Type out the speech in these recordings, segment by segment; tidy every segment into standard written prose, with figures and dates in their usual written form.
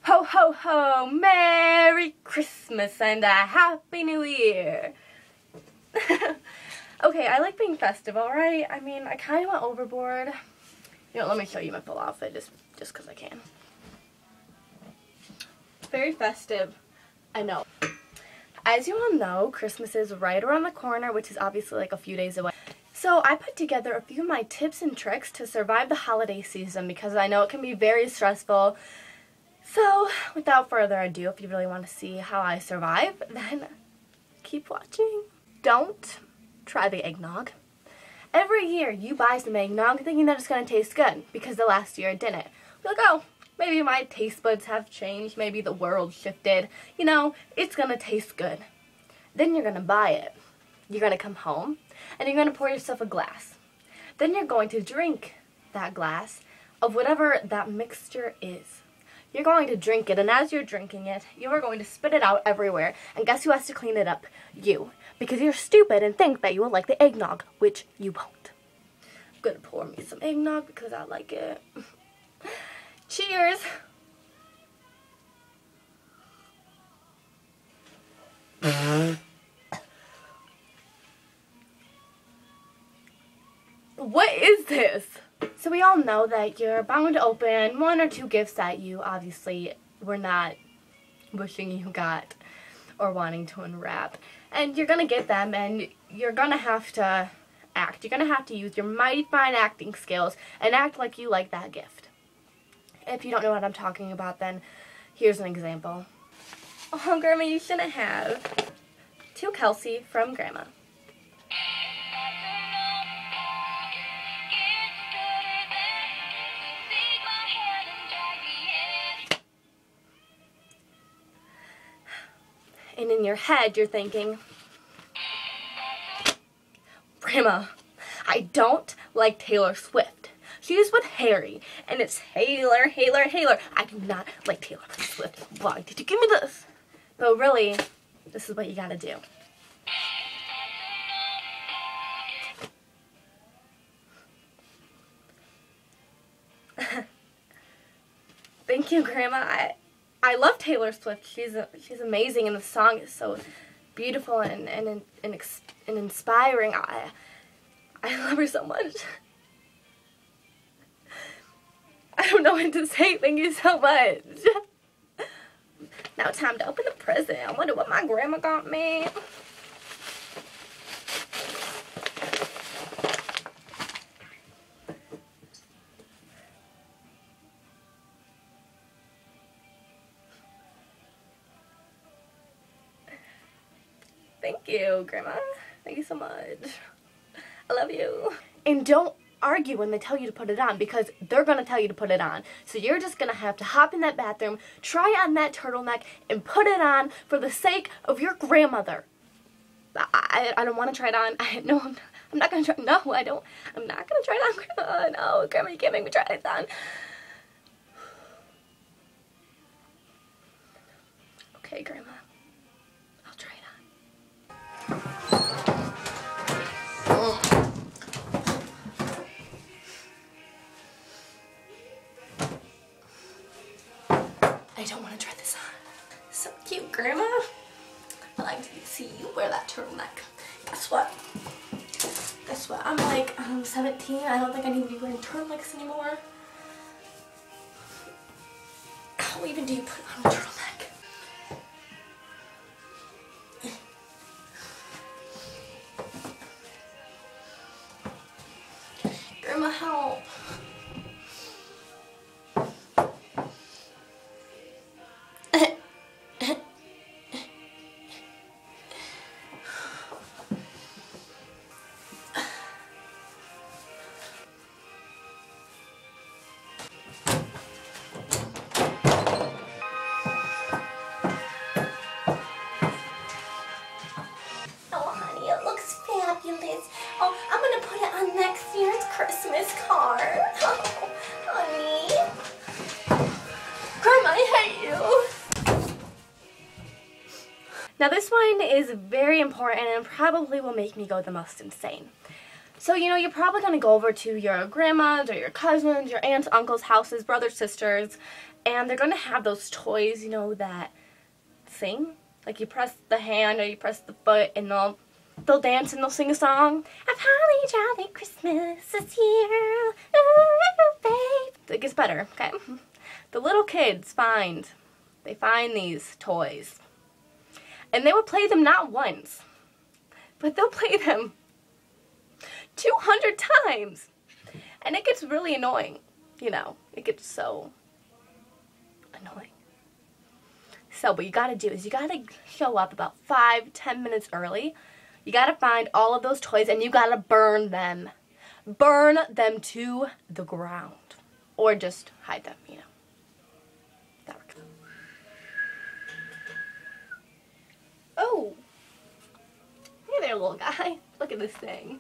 Ho ho ho! Merry Christmas and a Happy New Year! Okay, I like being festive, alright? I mean, I kind of went overboard. You know, let me show you my full outfit just because I can. Very festive. I know. As you all know, Christmas is right around the corner, which is obviously like a few days away. So I put together a few of my tips and tricks to survive the holiday season because I know it can be very stressful. So without further ado, if you really want to see how I survive, then keep watching. Don't try the eggnog. Every year you buy some eggnog thinking that it's going to taste good because the last year it didn't. You're like, oh, maybe my taste buds have changed, maybe the world shifted. You know, it's going to taste good. Then you're going to buy it. You're going to come home and you're going to pour yourself a glass. Then you're going to drink that glass of whatever that mixture is. You're going to drink it, and as you're drinking it, you are going to spit it out everywhere. And guess who has to clean it up? You. Because you're stupid and think that you will like the eggnog, which you won't. I'm going to pour me some eggnog because I like it. Cheers! What is this? So we all know that you're bound to open one or two gifts that you obviously were not wishing you got or wanting to unwrap. And you're going to get them and you're going to have to act. You're going to have to use your mighty fine acting skills and act like you like that gift. If you don't know what I'm talking about, then here's an example. Oh, Grandma, you shouldn't have. To Kelsey from Grandma. And in your head, you're thinking, Grandma, I don't like Taylor Swift. She's with Harry, and it's Taylor, Taylor, Taylor. I do not like Taylor Swift. Why did you give me this? But really, this is what you gotta do. Thank you, Grandma. I love Taylor Swift. She's amazing, and the song is so beautiful and inspiring. I love her so much. I don't know what to say. Thank you so much. Now time to open the present. I wonder what my grandma got me. Thank you, Grandma. Thank you so much. I love you. And don't argue when they tell you to put it on because they're going to tell you to put it on. So you're just going to have to hop in that bathroom, try on that turtleneck, and put it on for the sake of your grandmother. I don't want to try it on. I'm not going to try. No, I don't. I'm not going to try it on, Grandma. No, Grandma, you can't make me try it on. Okay, Grandma. I'll try it on. I don't want to try this on. So cute, Grandma. I like to see you wear that turtleneck. Guess what? Guess what? I'm like 17. I don't think I need to be wearing turtlenecks anymore. How even do you put on a turtleneck? Grandma, help. Oh, I'm gonna put it on next year's Christmas card. Oh, honey. Grandma, I hate you. Now this one is very important and probably will make me go the most insane. So, you know, you're probably going to go over to your grandma's or your cousins, your aunts, uncles, houses, brothers, sisters, And they're going to have those toys, you know, that sing. Like you press the hand or you press the foot and they'll dance and they'll sing a song. A holly jolly Christmas is here. Ooh, babe. It gets better, okay? The little kids find these toys. And they will play them not once, but they'll play them 200 times. And it gets really annoying, you know. It gets so annoying. So what you gotta do is you gotta show up about 5-10 minutes early. You gotta find all of those toys and you gotta burn them. Burn them to the ground. Or just hide them, you know. That works. Oh! Hey there, little guy. Look at this thing.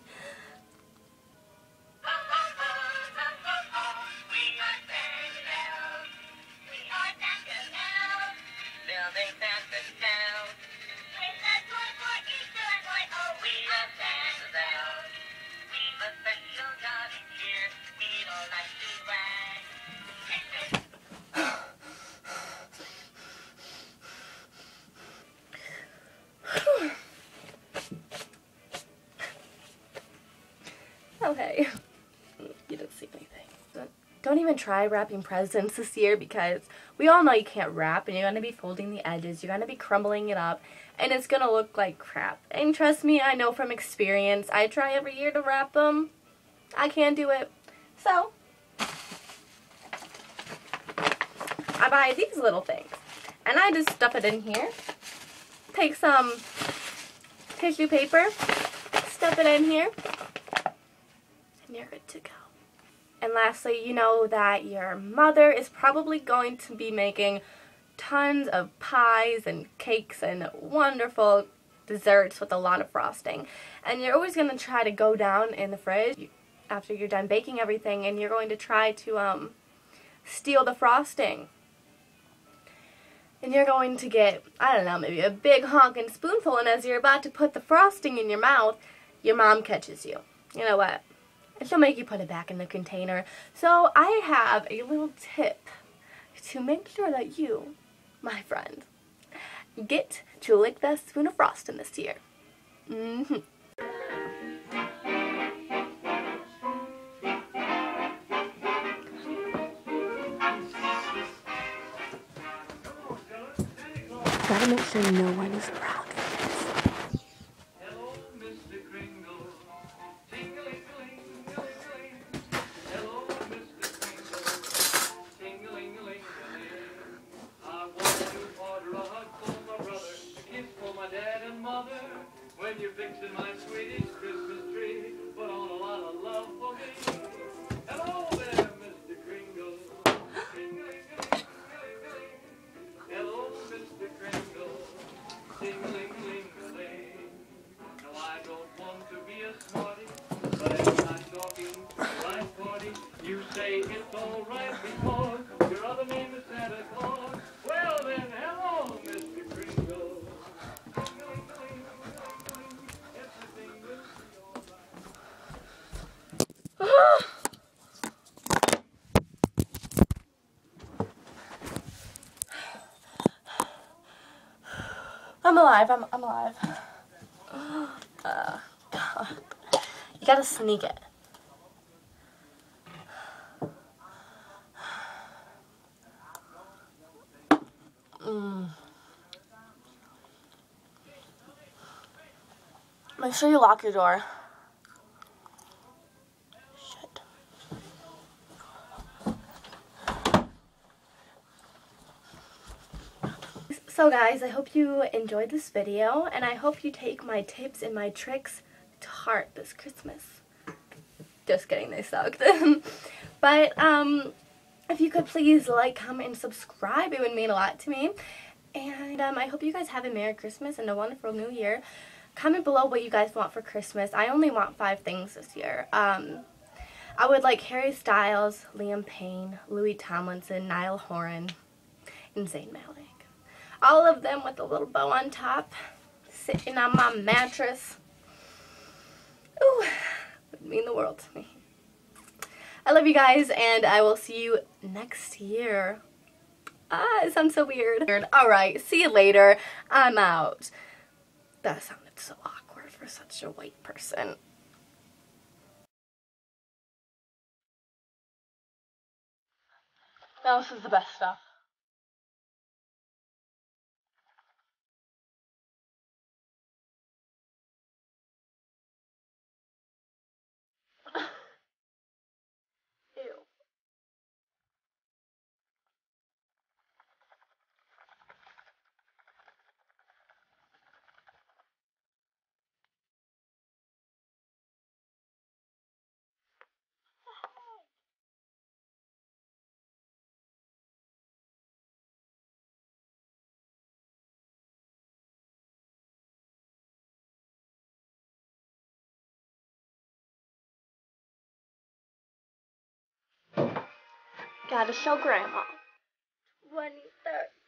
Okay, you didn't see anything. Don't even try wrapping presents this year because we all know you can't wrap and you're going to be folding the edges, you're going to be crumbling it up, and it's going to look like crap. And trust me, I know from experience, I try every year to wrap them. I can't do it. So, I buy these little things and I just stuff it in here. Take some tissue paper, stuff it in here, and you're good to go. And lastly, you know that your mother is probably going to be making tons of pies and cakes and wonderful desserts with a lot of frosting. And you're always going to try to go down in the fridge after you're done baking everything and you're going to try to steal the frosting. And you're going to get, I don't know, maybe a big honking spoonful, and as you're about to put the frosting in your mouth, your mom catches you. You know what? And she'll make you put it back in the container. So I have a little tip to make sure that you, my friend, get to lick that spoon of frosting this year. Gotta make sure no one is around. When you're fixing my sweetie's Christmas tree, put on a lot of love for me. Hello there, Mr. Kringle. Hello, Mr. Kringle. Ding-a-ling-ling-a-ling. No, I don't want to be a smarty, but if I'm talking to the right party, you say it's all right because your other name is Santa Claus. Well then, hello, Mr. Kringle. I'm alive. I'm alive. God. You gotta sneak it. Make sure you lock your door. Shit. So guys, I hope you enjoyed this video, and I hope you take my tips and my tricks to heart this Christmas. Just kidding, they sucked. But if you could please like, comment, and subscribe, it would mean a lot to me. And I hope you guys have a Merry Christmas and a wonderful New Year. Comment below what you guys want for Christmas. I only want 5 things this year. I would like Harry Styles, Liam Payne, Louis Tomlinson, Niall Horan, and Zayn Malik. All of them with a little bow on top, sitting on my mattress. Ooh, would mean the world to me. I love you guys, and I will see you next year. It sounds so weird. Alright, see you later. I'm out. That sounded so awkward for such a white person. Now this is the best stuff. Ew. Gotta show Grandma. 2013.